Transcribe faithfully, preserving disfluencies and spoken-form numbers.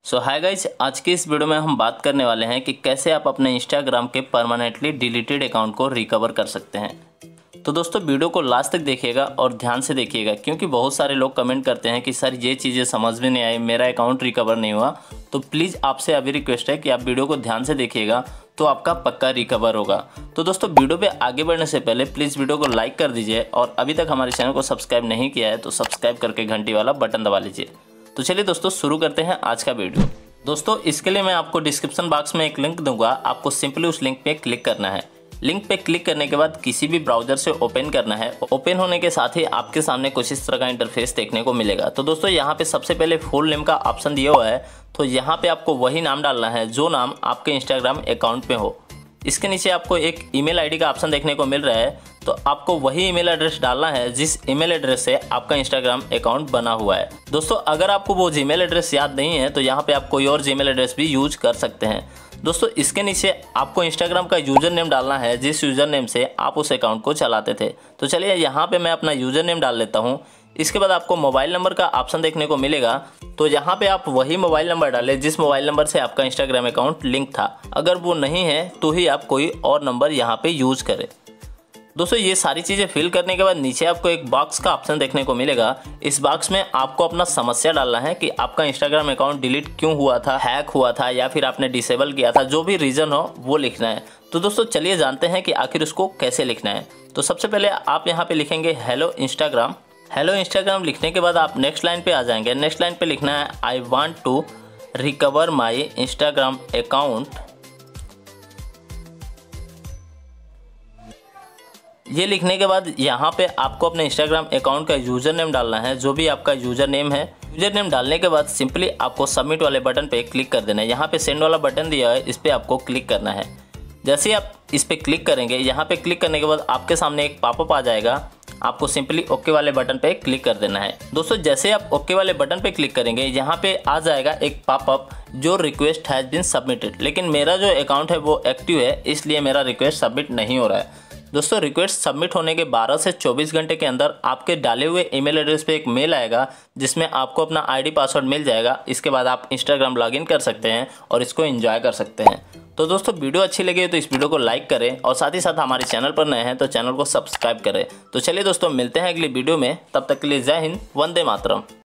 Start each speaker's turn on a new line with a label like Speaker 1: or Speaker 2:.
Speaker 1: सो hi guys, आज की इस वीडियो में हम बात करने वाले हैं कि कैसे आप अपने इंस्टाग्राम के परमानेंटली डिलीटेड अकाउंट को रिकवर कर सकते हैं। तो दोस्तों वीडियो को लास्ट तक देखिएगा और ध्यान से देखिएगा, क्योंकि बहुत सारे लोग कमेंट करते हैं कि सर ये चीज़ें समझ में नहीं आई, मेरा अकाउंट रिकवर नहीं हुआ। तो प्लीज़ आपसे अभी रिक्वेस्ट है कि आप वीडियो को ध्यान से देखिएगा, तो आपका पक्का रिकवर होगा। तो दोस्तों वीडियो पे आगे बढ़ने से पहले प्लीज़ वीडियो को लाइक कर दीजिए और अभी तक हमारे चैनल को सब्सक्राइब नहीं किया है तो सब्सक्राइब करके घंटी वाला बटन दबा लीजिए। तो चलिए दोस्तों शुरू करते हैं आज का वीडियो। दोस्तों इसके लिए मैं आपको डिस्क्रिप्शन बॉक्स में एक लिंक दूंगा, आपको सिंपली उस लिंक पे क्लिक करना है। लिंक पे क्लिक करने के बाद किसी भी ब्राउजर से ओपन करना है। ओपन होने के साथ ही आपके सामने कुछ इस तरह का इंटरफेस देखने को मिलेगा। तो दोस्तों यहाँ पे सबसे पहले फुल नेम का ऑप्शन दिया हुआ है, तो यहाँ पे आपको वही नाम डालना है जो नाम आपके इंस्टाग्राम अकाउंट में हो। इसके नीचे आपको एक ईमेल आईडी का ऑप्शन देखने को मिल रहा है, तो आपको वही ईमेल एड्रेस डालना है जिस ईमेल एड्रेस से आपका इंस्टाग्राम अकाउंट बना हुआ है। दोस्तों अगर आपको वो जीमेल एड्रेस याद नहीं है तो यहाँ पे आप कोई और जीमेल एड्रेस भी यूज कर सकते हैं। दोस्तों इसके नीचे आपको इंस्टाग्राम का यूज़र नेम डालना है जिस यूज़र नेम से आप उस अकाउंट को चलाते थे। तो चलिए यहाँ पे मैं अपना यूज़र नेम डाल लेता हूँ। इसके बाद आपको मोबाइल नंबर का ऑप्शन देखने को मिलेगा, तो यहाँ पे आप वही मोबाइल नंबर डालें जिस मोबाइल नंबर से आपका इंस्टाग्राम अकाउंट लिंक था। अगर वो नहीं है तो ही आप कोई और नंबर यहाँ पे यूज़ करें। दोस्तों ये सारी चीज़ें फिल करने के बाद नीचे आपको एक बॉक्स का ऑप्शन देखने को मिलेगा। इस बॉक्स में आपको अपना समस्या डालना है कि आपका इंस्टाग्राम अकाउंट डिलीट क्यों हुआ था, हैक हुआ था या फिर आपने डिसेबल किया था, जो भी रीज़न हो वो लिखना है। तो दोस्तों चलिए जानते हैं कि आखिर उसको कैसे लिखना है। तो सबसे पहले आप यहाँ पे लिखेंगे हेलो इंस्टाग्राम। हेलो इंस्टाग्राम लिखने के बाद आप नेक्स्ट लाइन पे आ जाएंगे। नेक्स्ट लाइन पे लिखना है I want to recover my Instagram account. ये लिखने के बाद यहाँ पे आपको अपने इंस्टाग्राम अकाउंट का यूज़र नेम डालना है, जो भी आपका यूज़र नेम है। यूज़र नेम डालने के बाद सिंपली आपको सबमिट वाले बटन पे क्लिक कर देना है। यहाँ पे सेंड वाला बटन दिया है, इस पर आपको क्लिक करना है। जैसे ही आप इस पर क्लिक करेंगे, यहाँ पे क्लिक करने के बाद आपके सामने एक पॉपअप आ जाएगा। आपको सिंपली ओके वाले बटन पे क्लिक कर देना है। दोस्तों जैसे आप ओके वाले बटन पे क्लिक करेंगे, यहाँ पे आ जाएगा एक पॉपअप जो रिक्वेस्ट हैज़ बीन सबमिटेड। लेकिन मेरा जो अकाउंट है वो एक्टिव है, इसलिए मेरा रिक्वेस्ट सबमिट नहीं हो रहा है। दोस्तों रिक्वेस्ट सबमिट होने के बारह से चौबीस घंटे के अंदर आपके डाले हुए ईमेल एड्रेस पे एक मेल आएगा जिसमें आपको अपना आईडी पासवर्ड मिल जाएगा। इसके बाद आप इंस्टाग्राम लॉगिन कर सकते हैं और इसको एंजॉय कर सकते हैं। तो दोस्तों वीडियो अच्छी लगी तो इस वीडियो को लाइक करें और साथ ही साथ हमारे चैनल पर नए हैं तो चैनल को सब्सक्राइब करें। तो चलिए दोस्तों मिलते हैं अगली वीडियो में, तब तक के लिए जय हिंद, वंदे मातरम।